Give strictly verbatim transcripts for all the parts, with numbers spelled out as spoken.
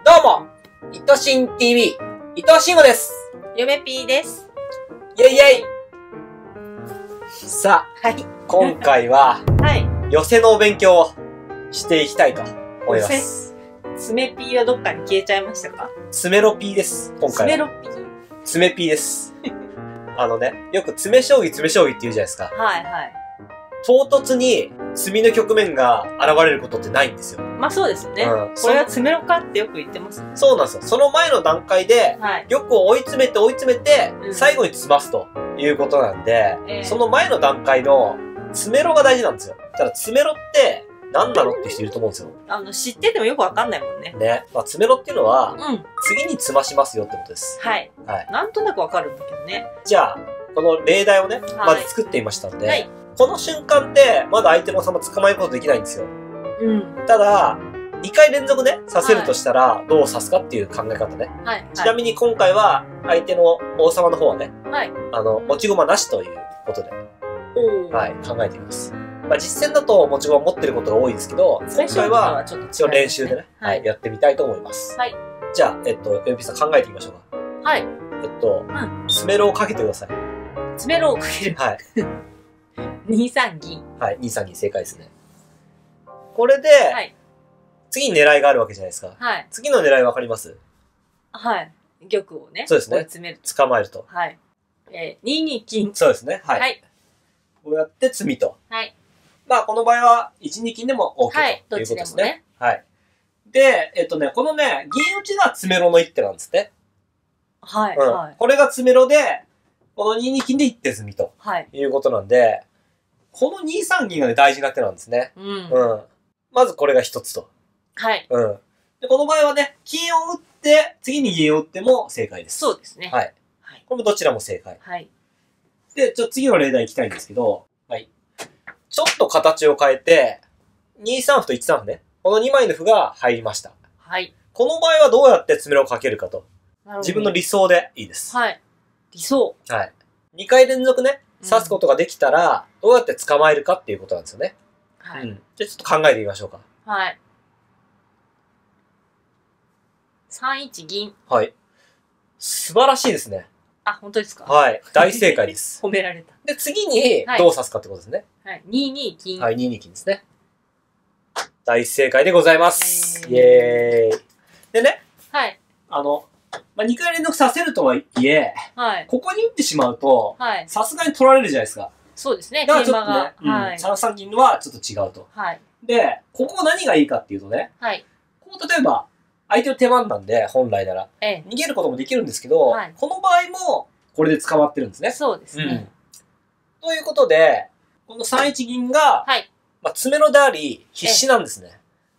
どうも、いとしん ティーブイ、伊藤慎吾です。 ゆめぴーです。 イェイイェイ。さあ、はい、今回は、はい、寄せのお勉強をしていきたいと思います。 つめぴーはどっかに消えちゃいましたか？ つめろぴーです、今回は。つめろぴーつめぴーです。あのね、よく詰め将棋詰め将棋って言うじゃないですか。はいはい。唐突に詰みの局面が現れることってないんですよ。 まあそうですね。うん、これは詰めろかってよく言ってます、ね。 そうなんですよ。その前の段階で、はい、玉を追い詰めて追い詰めて、うん、最後に詰ますということなんで、えー、その前の段階の詰めろが大事なんですよ。ただ詰めろって何なのって人いると思うんですよ。 あの、知っててもよくわかんないもんね。 ね。まあ、詰めろっていうのは、うん、次に詰ましますよってことです。 はい。はい。なんとなくわかるんだけどね。 じゃあ、この例題をね、はい、まず作ってみましたんで、はい、この瞬間って、まだ相手の王様捕まえることできないんですよ。うん。ただ、にかい連続ね、指せるとしたら、どう指すかっていう考え方ね。はい。ちなみに今回は、相手の王様の方はね、はい。あの、持ち駒なしということで、はい、考えてみます。まあ実戦だと持ち駒持ってることが多いですけど、今回は、一応練習でね、はい、やってみたいと思います。はい。じゃあ、えっと、エムピーさん考えてみましょうか。はい。えっと、詰めろをかけてください。 詰めろをかける。はい。にさん銀。 はい、にさん銀正解ですね。これで、はい、次に狙いがあるわけじゃないですか。はい。次の狙いわかります？ はい。玉をね。 そうですね。追い詰める。捕まえると。 はい。えー、に二金。 そうですね。はい。はい。こうやって詰みと。はい。まあ、この場合は、いち二金でも OK ということですね。はい。はい。で、えっとね、このね、銀打ちが詰めろの一手なんですね。はい。うん。はい、これが詰めろで、このに二金で一手詰みと。はい。いうことなんで、このにさん銀がね、大事な手なんですね。うん。うん。まずこれが一つと。はい。うん。で、この場合はね、金を打って、次に銀を打っても正解です。 そうですね。 はい。はい、これもどちらも正解。はい。で、ちょ、次の例題いきたいんですけど、はい。ちょっと形を変えて、にさん歩といちさん歩ね。このにまいの歩が入りました。はい。この場合はどうやって詰めろをかけるかと。自分の理想でいいです。 はい。理想。 はい。にかい連続ね、指すことができたら、どうやって捕まえるかっていうことなんですよね。はい。うん。じゃあちょっと考えてみましょうか。はい。 さん一銀。 はい。素晴らしいですね。 あ、本当ですか？ はい。大正解です。 褒められた。 で、次に、どう指すかってことですね。 はい。に二金。 はい、に二金ですね。大正解でございます。イェーイ。でね。はい。あの、まあ、にかい連続させるとはいえ、はい、ここに打ってしまうと、さすがに取られるじゃないですか。 そうですね、 だからちょっとね、はい、さん三銀はちょっと違うと。はい、で、ここ何がいいかっていうとね、はい、こう例えば、相手の手番なんで、本来なら、ええ、逃げることもできるんですけど、はい、この場合も、これで捕まってるんですね。 そうですね。うん、ということで、このさん一銀が、はい、まあ、詰めろであり、必死なんですね。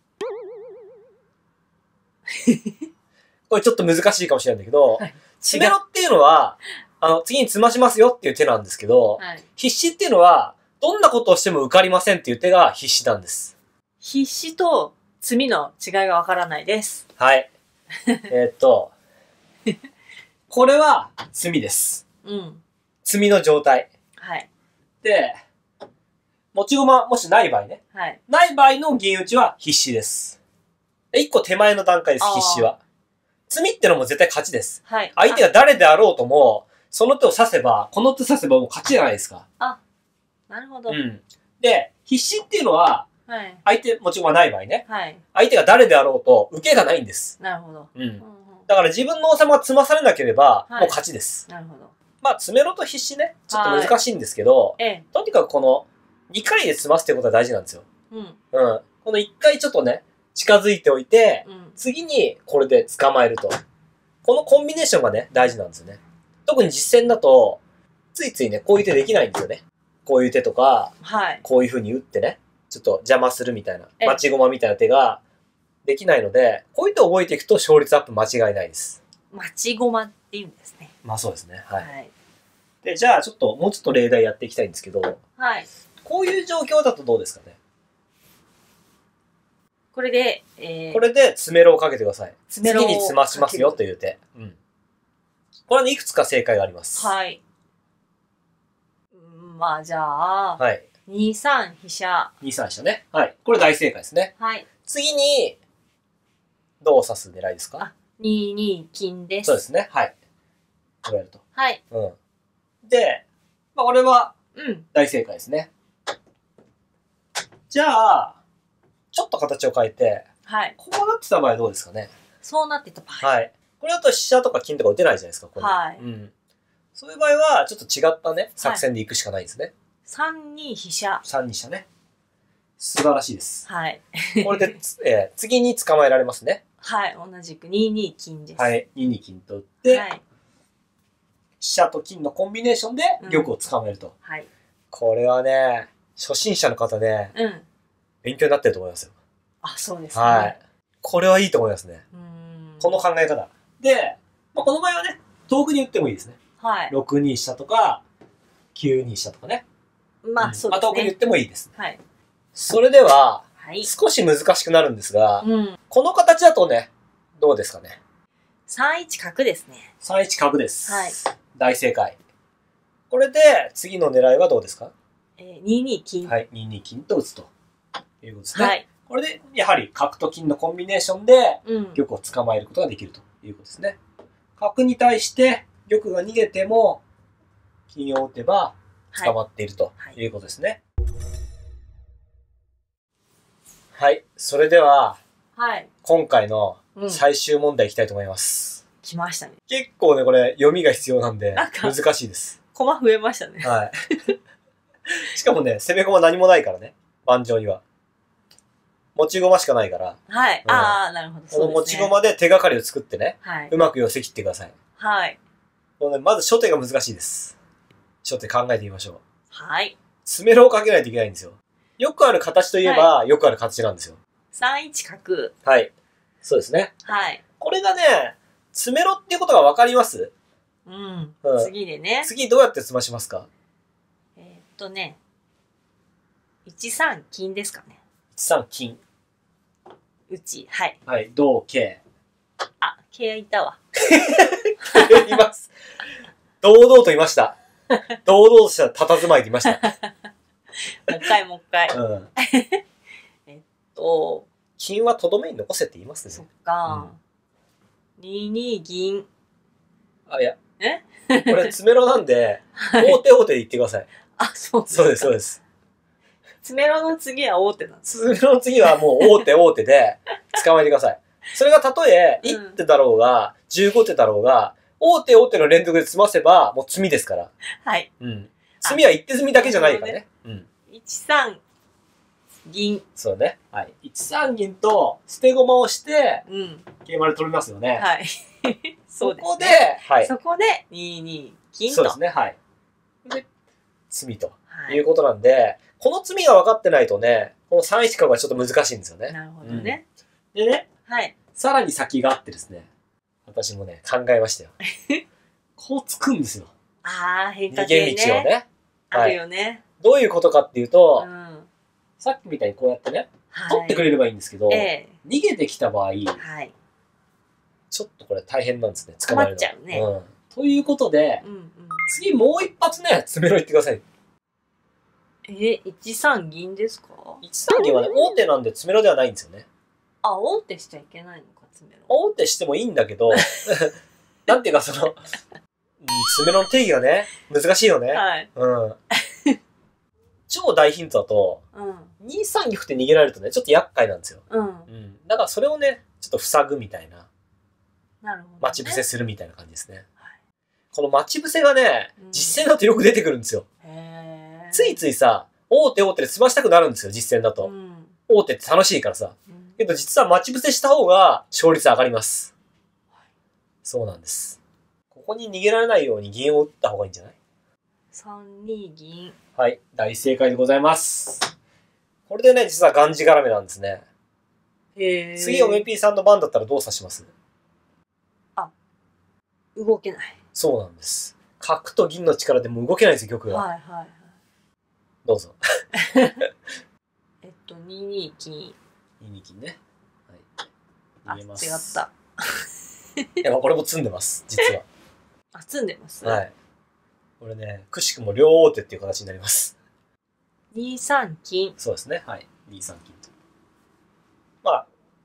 これちょっと難しいかもしれないんだけど、はい、詰めろっていうのは、あの、次に詰ましますよっていう手なんですけど、はい、必死っていうのは、どんなことをしても受かりませんっていう手が必死なんです。 必死と詰みの違いがわからないです。 はい。えっと、これは詰みです。うん。詰みの状態。はい。で、持ち駒もしない場合ね。はい。ない場合の銀打ちは必死です。一個手前の段階です、必死は。詰みってのも絶対勝ちです。はい。相手が誰であろうとも、その手を指せば、この手指せばもう勝ちじゃないですか。 あ、なるほど。うん。 で、必死っていうのは、はい。相手、もちろんない場合ね。はい。相手が誰であろうと、受けがないんです。 なるほど。うん。 だから自分の王様が詰まされなければ、もう勝ちです。なるほど。まあ、詰めろと必死ね、ちょっと難しいんですけど、ええ。とにかくこの、にかいで詰ますっていうことは大事なんですよ。うん。うん。このいっかいちょっとね、近づいておいて、うん、次にこれで捕まえると。このコンビネーションがね、大事なんですよね。特に実戦だと、ついついね、こういう手できないんですよね。こういう手とか、はい、こういう風に打ってね、ちょっと邪魔するみたいな、待ち駒みたいな手ができないので、こういう手を覚えていくと勝率アップ間違いないです。 待ち駒って言うんですね。 まあそうですね。はい。はい、で、じゃあちょっと、もうちょっと例題やっていきたいんですけど、はい。こういう状況だとどうですかね。 これで、えー、 これで詰めろをかけてください。次に詰ましますよという手。うん。これは、ね、いくつか正解があります。 はい。まあ、じゃあ、はい。に三飛車。 に三飛車ね。はい。これ大正解ですね。はい。次に、 どう指す狙いですか？ あ、にに金です。 そうですね。はい。これやると。 はい。 うん。で、まあ、これは、 うん。 大正解ですね。じゃあ、ちょっと形を変えて、 はい。 こうなってた場合はどうですかね？ そうなってた場合。 はい。これだと飛車とか金とか打てないじゃないですか、これ。 はい。 うん。そういう場合は、ちょっと違ったね、作戦で行くしかないですね。はい、 さんに飛車。 さんに飛車ね。素晴らしいです。 はい。 これで、えー、次に捕まえられますね。 はい。同じくにに金です。 はい。にに金と打って、はい、飛車と金のコンビネーションで玉を捕まえると。うん、はい。これはね、初心者の方ね、うん、勉強になってると思いますよ。 あ、そうですね。 はい。これはいいと思いますね。うん、この考え方。で、まあ、この場合はね、遠くに打ってもいいですね。はい。ろくに飛車とか、きゅうに飛車とかね。 まあ、そうですね。まあ、 遠くに打ってもいいです。 はい。 それでは、はい、少し難しくなるんですが、うん、この形だとね、どうですかね。 さんいち角ですね。 さんいち角です。はい。大正解。これで、次の狙いはどうですか？ えー、にに金。 はい。にに金と打つということですね。はい。これで、やはり角と金のコンビネーションで、玉を捕まえることができるということですね。うん、角に対して、玉が逃げても、金を打てば、捕まっているということですね。はい。はい、それでは、はい、今回の最終問題いきたいと思います。 うん、来ましたね。 結構ね、これ読みが必要なんで、難しいです。 駒増えましたね。 はい。しかもね、攻め駒何もないからね、盤上には。持ち駒しかないから。 はい。うん、ああ、なるほど。 この持ち駒で手がかりを作ってね、はい、うまく寄せ切ってください。はい。このね、まず初手が難しいです。初手考えてみましょう。はい。詰めろをかけないといけないんですよ。よくある形といえば、はい、よくある形なんですよ。 さんいち角。 はい。そうですね。はい。これがね、詰めろっていうことがわかります？ うん。うん、次でね。 次どうやって詰ましますか？ えー、っとね、いちさん金ですかね。 いちさん金。 うち、はい。 はい。同桂。 あ、桂いたわ。 います。堂々といました。堂々とした佇まいでいました。 もう一回もう一回。うん、えっと。 金はとどめに残せって言いますね。 そっか。うん、にに銀。 あ、いや。えこれ詰めろなんで、はい、大手大手で言ってください。 あ、そうです。 そうです、そうです。 詰めろの次は大手なんです。 詰めろの次はもう大手大手で捕まえてください。それがたとえいち手だろうが、じゅうご手だろうが、大手大手の連続で詰ませば、もう詰みですから。はい。うん。詰みはいち手詰みだけじゃないからね。うん。 いちさん銀。 そうね。はい。いちさん銀と捨て駒をして、うん。桂馬で取りますよね。はい。 そうですね。 そこで、はい。 そこで、にに金と。 そうですね。はい。で、詰みということなんで、はい、この詰みが分かってないとね、このさんいち角がちょっと難しいんですよね。 なるほどね。 うん、でね、はい。さらに先があってですね、私もね、考えましたよ。こうつくんですよ。 ああ、変化系ね。 逃げ道をね。 あるよね。 どういうことかっていうと、うん、さっきみたいにこうやってね、はい、取ってくれればいいんですけど、えー、逃げてきた場合、はい、ちょっとこれ大変なんですね、捕まえるの。 困っちゃうね。 うん、ということで、うんうん、次もう一発ね、詰めろ言ってください。 え、いちさん銀ですか？ いちさん銀はね、大手なんで詰めろではないんですよね。 あ、大手しちゃいけないのか、詰めろ。 大手してもいいんだけど、なんていうかその、詰めろの定義がね、難しいよね。はい。うん。超大ヒントだと、うん、にさん玉って逃げられるとね、ちょっと厄介なんですよ。うん。うん。だからそれをね、ちょっと塞ぐみたいな。 なるほど、ね。 待ち伏せするみたいな感じですね。はい、この待ち伏せがね、実戦だとよく出てくるんですよ。へー。ついついさ、大手大手で済ましたくなるんですよ、実戦だと。うん、大手って楽しいからさ。うん、けど実は待ち伏せした方が勝率上がります。はい、そうなんです。ここに逃げられないように銀を打った方がいいんじゃない？ さんに銀。 はい、大正解でございます。これでね、実はがんじがらめなんですね。へー。次、おめぴーさんの番だったらどう指します？ あ、動けない。 そうなんです。角と銀の力でも動けないんですよ、玉が。はいはいはい。どうぞ。 えっと、にに金。 にに金ね。 はい。逃げます。あ、違った。 いや、これも詰んでます、実は。 あ、詰んでます。 はい。これね、くしくも両大手っていう形になります。 にさん金。 そうですね。はい。にさん金と。まあ、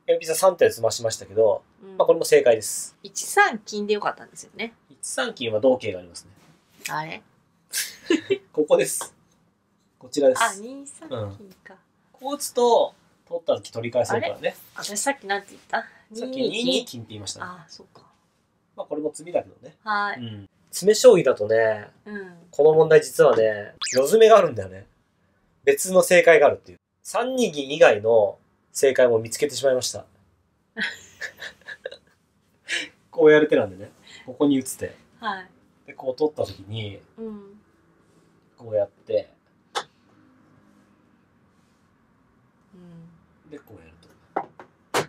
鉛筆はさんてんで詰ましましたけど、うん、まあこれも正解です。 いちさん金でよかったんですよね。 いちさん金は同形がありますね。 あれここです。こちらです。 あ、にさん金か。うん、 こう打つと、取った時取り返せるからね。 私さっきなんて言った？ さっきにに金って言いましたね。 あ、そうか。 まあこれも詰みだけどね。 はい。 うん、詰め将棋だとね、うん、この問題実はね、よ詰めがあるんだよね。別の正解があるっていう。さんに銀以外の正解も見つけてしまいました。こうやる手なんでね、ここに打つ手。はい。で、こう取った時に、うん、こうやって、うん、で、こうやると。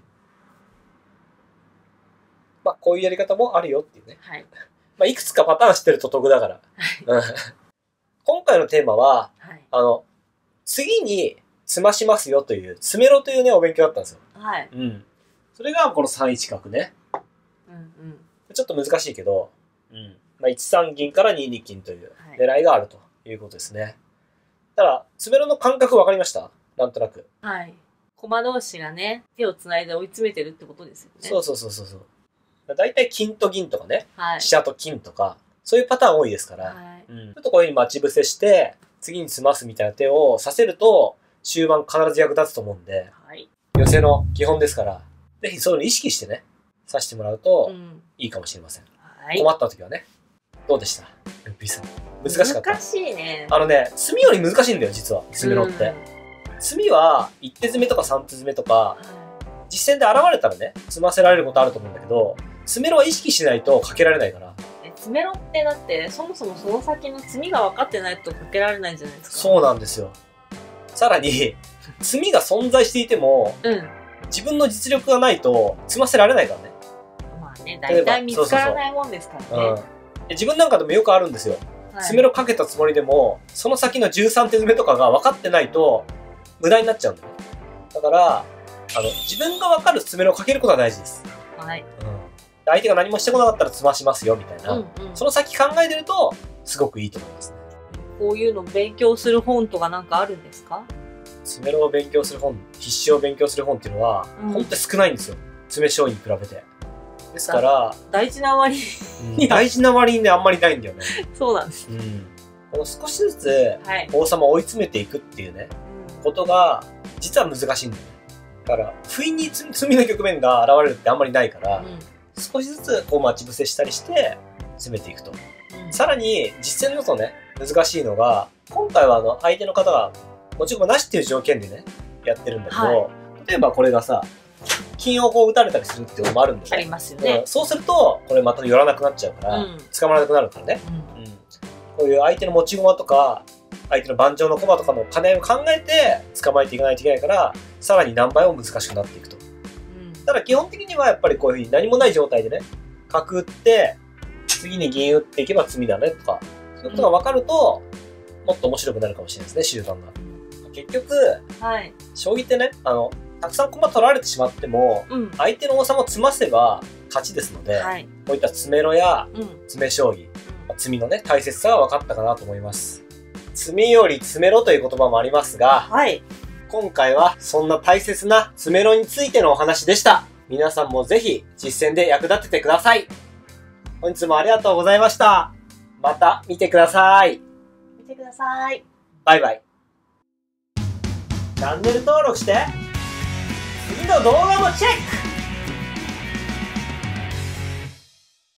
まあ、こういうやり方もあるよっていうね。はい。まあ、いくつかパターン知ってると得だから。はい、今回のテーマは、はい、あの、次に詰ましますよという、詰めろというね、お勉強だったんですよ。はい。うん。それがこのさんいち角ね。うんうん。ちょっと難しいけど、うん。まあ、いちさん銀からにに金という狙いがあるということですね。はい、ただ、詰めろの感覚分かりました？なんとなく。 はい。駒同士がね、手をつないで追い詰めてるってことですよね。 そうそうそうそうそう。だいたい金と銀とかね、はい、飛車と金とか、そういうパターン多いですから、はい、うん、ちょっとこういうふうに待ち伏せして、次に詰ますみたいな手をさせると、終盤必ず役立つと思うんで、はい、寄せの基本ですから、ぜひそういうのを意識してね、指してもらうといいかもしれません。はい、困った時はね。どうでした？ルッピーさん。難しかった？ 難しいね。 あのね、詰みより難しいんだよ、実は。詰めろって。詰みは、いち手詰めとかさん手詰めとか、はい、実践で現れたらね、詰ませられることあると思うんだけど、詰めろは意識しないとかけられないから。 詰めろってだって、そもそもその先の詰みが分かってないとかけられないじゃないですか。 そうなんですよ。さらに、詰みが存在していても、うん、自分の実力がないと詰ませられないからね。 まあね、大体見つからないもんですからね。 自分なんかでもよくあるんですよ。はい、詰めろかけたつもりでも、その先のじゅうさん手詰めとかが分かってないと、無駄になっちゃうんだよね。だから、あの、自分が分かる詰めろをかけることが大事です。はい。うん、相手が何もしてこなかったら詰ましますよ、みたいな。うんうん、その先考えてると、すごくいいと思いますね。 こういうのを勉強する本とかなんかあるんですか？ 詰めろを勉強する本、必死を勉強する本っていうのは、うん、本当に少ないんですよ。詰め将棋に比べて。ですから、 大事な割に、うん、大事な割にね、あんまりないんだよね。 そうなんです。 うん。この少しずつ、王様を追い詰めていくっていうね、はい、ことが、実は難しいんだよね。だから、不意に詰みの局面が現れるってあんまりないから、うん、少しずつこう待ち伏せしたりして、詰めていくと。うん、さらに、実践だとね、難しいのが、今回はあの、相手の方が、もちろんなしっていう条件でね、やってるんだけど、はい、例えばこれがさ、金をこう打たれたりするっていうのもあるんだよね。 ありますよね。 うん、そうすると、これまた寄らなくなっちゃうから、うん、捕まらなくなるからね、うんうん。こういう相手の持ち駒とか、相手の盤上の駒とかの兼ね合いを考えて捕まえていかないといけないから、さらに何倍も難しくなっていくと。うん、ただ基本的にはやっぱりこういうふうに何もない状態でね、角打って、次に銀打っていけば詰みだねとか、そういうことが分かると、うん、もっと面白くなるかもしれないですね、終盤が。結局、はい、将棋ってね、あの、たくさん駒取られてしまっても、うん、相手の王様を詰ませば勝ちですので、はい、こういった詰めろや、うん、詰め将棋、詰みのね、大切さが分かったかなと思います。詰みより詰めろという言葉もありますが、はい、今回はそんな大切な詰めろについてのお話でした。皆さんもぜひ実践で役立ててください。本日もありがとうございました。また見てください。 見てください。 バイバイ。チャンネル登録して、次の動画もチェック。